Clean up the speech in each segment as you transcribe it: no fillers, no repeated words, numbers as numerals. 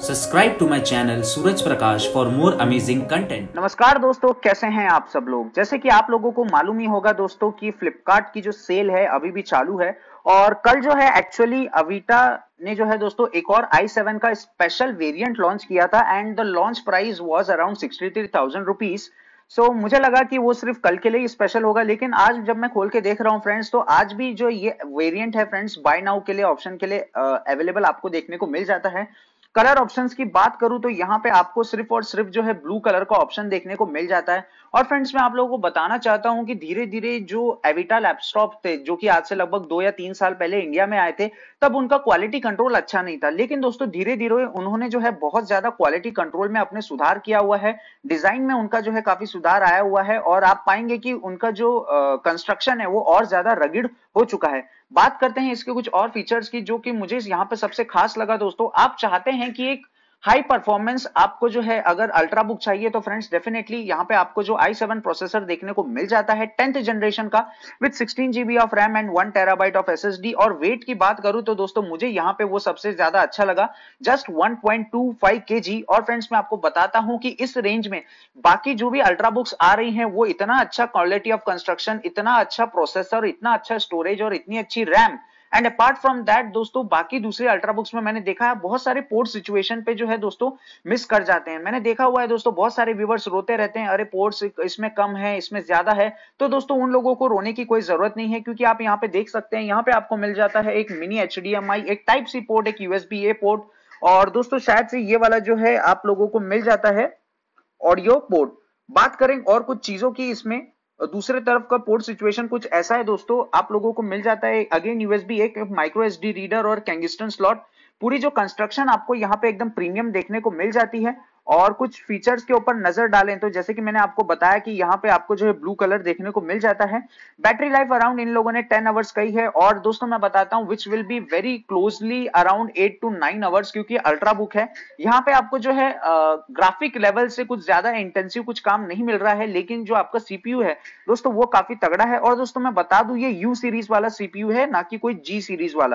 Subscribe to my channel Suraj Prakash for more amazing content। नमस्कार दोस्तों, कैसे हैं आप सब लोग। जैसे कि आप लोगों को मालूम ही होगा दोस्तों कि फ्लिपकार्ट की जो सेल है अभी भी चालू है और कल जो है एक्चुअली अवीटा ने जो है दोस्तों एक और i7 का स्पेशल वेरिएंट लॉन्च किया था and the launch price was around 63,000 rupees. So मुझे लगा कि वो सिर्फ कल के लिए स्पेशल होगा, लेकिन आज जब मैं खोल के देख रहा हूँ फ्रेंड्स, तो आज भी जो ये वेरिएंट है फ्रेंड्स बाय नाउ के लिए ऑप्शन के लिए अवेलेबल आपको देखने को मिल जाता है। कलर ऑप्शंस की बात करूं तो यहाँ पे आपको सिर्फ और सिर्फ जो है ब्लू कलर का ऑप्शन देखने को मिल जाता है। और फ्रेंड्स मैं आप लोगों को बताना चाहता हूं कि धीरे धीरे जो एविटा लैपटॉप थे जो कि आज से लगभग 2 या 3 साल पहले इंडिया में आए थे, तब उनका क्वालिटी कंट्रोल अच्छा नहीं था, लेकिन दोस्तों धीरे धीरे उन्होंने जो है बहुत ज्यादा क्वालिटी कंट्रोल में अपने सुधार किया हुआ है। डिजाइन में उनका जो है काफी सुधार आया हुआ है और आप पाएंगे कि उनका जो कंस्ट्रक्शन है वो और ज्यादा रगिड हो चुका है। बात करते हैं इसके कुछ और फीचर्स की जो कि मुझे यहाँ पे सबसे खास लगा दोस्तों। आप चाहते हैं कि एक हाई परफॉर्मेंस आपको जो है अगर अल्ट्रा बुक चाहिए तो फ्रेंड्स डेफिनेटली यहाँ पे आपको जो i7 प्रोसेसर देखने को मिल जाता है 10th जनरेशन का with 16 GB of RAM and 1 TB of SSD। और वेट की बात करूं तो दोस्तों मुझे यहाँ पे वो सबसे ज्यादा अच्छा लगा, जस्ट 1.25 kg। और फ्रेंड्स मैं आपको बताता हूं कि इस रेंज में बाकी जो भी अल्ट्रा बुक्स आ रही हैं वो इतना अच्छा क्वालिटी ऑफ कंस्ट्रक्शन, इतना अच्छा प्रोसेसर, इतना अच्छा स्टोरेज और इतनी अच्छी RAM and apart from that दोस्तों बाकी दूसरे अल्ट्रा बुक्स में मैंने देखा है बहुत सारे पोर्ट सिचुएशन पे जो है दोस्तों मिस कर जाते हैं। मैंने देखा हुआ है दोस्तों बहुत सारे व्यूवर्स रोते रहते हैं, अरे पोर्ट्स इसमें कम है इसमें ज्यादा है। तो दोस्तों उन लोगों को रोने की कोई जरूरत नहीं है, क्योंकि आप यहाँ पे देख सकते हैं यहाँ पे आपको मिल जाता है एक मिनी HDMI, एक टाइप सी पोर्ट, एक USB-A पोर्ट और दोस्तों शायद से ये वाला जो है आप लोगों को मिल जाता है ऑडियो पोर्ट। बात करें और कुछ चीजों की, इसमें दूसरे तरफ का पोर्ट सिचुएशन कुछ ऐसा है दोस्तों, आप लोगों को मिल जाता है अगेन USB, एक माइक्रो SD रीडर और कैंगिस्टन स्लॉट। पूरी जो कंस्ट्रक्शन आपको यहाँ पे एकदम प्रीमियम देखने को मिल जाती है। और कुछ फीचर्स के ऊपर नजर डालें तो जैसे कि मैंने आपको बताया कि यहाँ पे आपको जो है ब्लू कलर देखने को मिल जाता है। बैटरी लाइफ अराउंड इन लोगों ने 10 आवर्स कही है और दोस्तों मैं बताता हूँ which will be very closely around 8 to 9 hours, क्योंकि अल्ट्रा बुक है। यहाँ पे आपको जो है ग्राफिक लेवल से कुछ ज्यादा इंटेंसिव कुछ काम नहीं मिल रहा है, लेकिन जो आपका CPU है दोस्तों वो काफी तगड़ा है। और दोस्तों मैं बता दूं ये U सीरीज वाला CPU है, ना कि कोई G सीरीज वाला।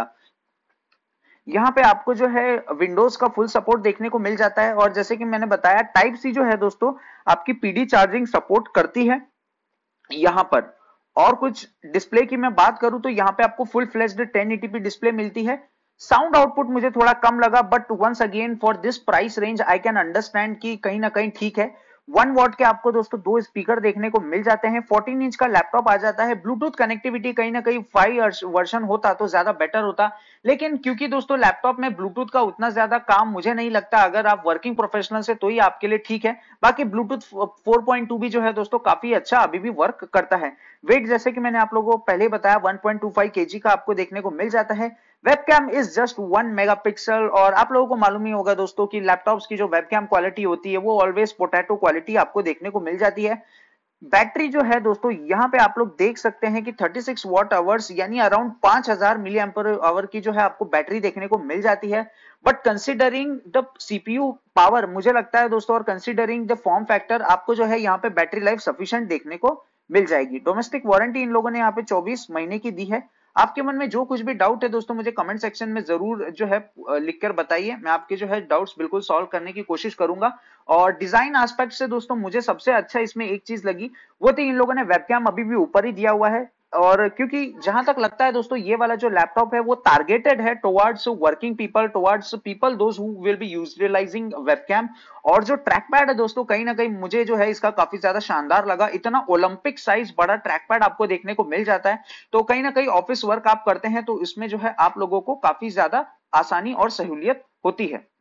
यहाँ पे आपको जो है विंडोज का फुल सपोर्ट देखने को मिल जाता है और जैसे कि मैंने बताया टाइप सी जो है दोस्तों आपकी PD चार्जिंग सपोर्ट करती है यहाँ पर। और कुछ डिस्प्ले की मैं बात करूं तो यहाँ पे आपको फुल फ्लेज्ड 1080p डिस्प्ले मिलती है। साउंड आउटपुट मुझे थोड़ा कम लगा, but once again for this price range I can understand कि कहीं ना कहीं ठीक है। 1 वॉट के आपको दोस्तों 2 स्पीकर देखने को मिल जाते हैं, 14 इंच का लैपटॉप आ जाता है। ब्लूटूथ कनेक्टिविटी कहीं ना कहीं 5 वर्जन होता तो ज्यादा बेटर होता, लेकिन क्योंकि दोस्तों लैपटॉप में ब्लूटूथ का उतना ज्यादा काम मुझे नहीं लगता, अगर आप वर्किंग प्रोफेशनल से तो ही आपके लिए ठीक है। बाकी ब्लूटूथ 4.2 भी जो है दोस्तों काफी अच्छा अभी भी वर्क करता है। वेट जैसे कि मैंने आप लोगों को पहले बताया 1.25 kg का आपको देखने को मिल जाता है। वेबकैम इज जस्ट 1 मेगापिक्सल और आप लोगों को मालूम ही होगा दोस्तों कि लैपटॉप्स की जो वेबकैम क्वालिटी होती है वो ऑलवेज पोटैटो क्वालिटी आपको देखने को मिल जाती है। बैटरी जो है दोस्तों यहाँ पे आप लोग देख सकते हैं कि 36 वॉट आवर्स यानी अराउंड 5000 मिली एम्पर आवर की जो है आपको बैटरी देखने को मिल जाती है। But considering the CPU power मुझे लगता है दोस्तों और कंसीडरिंग द फॉर्म फैक्टर आपको जो है यहाँ पे बैटरी लाइफ सफिशिएंट देखने को मिल जाएगी। डोमेस्टिक वारंटी इन लोगों ने यहाँ पे 24 महीने की दी है। आपके मन में जो कुछ भी डाउट है दोस्तों मुझे कमेंट सेक्शन में जरूर जो है लिखकर बताइए, मैं आपके जो है डाउट्स बिल्कुल सॉल्व करने की कोशिश करूंगा। और डिजाइन एस्पेक्ट से दोस्तों मुझे सबसे अच्छा इसमें एक चीज लगी, वो थी इन लोगों ने वेबकैम अभी भी ऊपर ही दिया हुआ है। और क्योंकि जहां तक लगता है दोस्तों ये वाला जो लैपटॉप है वो टारगेटेड है towards working people, towards people those who will be utilising webcam. और जो ट्रैक पैड है दोस्तों कहीं ना कहीं मुझे जो है इसका काफी ज्यादा शानदार लगा, इतना ओलंपिक साइज बड़ा ट्रैक पैड आपको देखने को मिल जाता है। तो कहीं ना कहीं ऑफिस वर्क आप करते हैं तो इसमें जो है आप लोगों को काफी ज्यादा आसानी और सहूलियत होती है।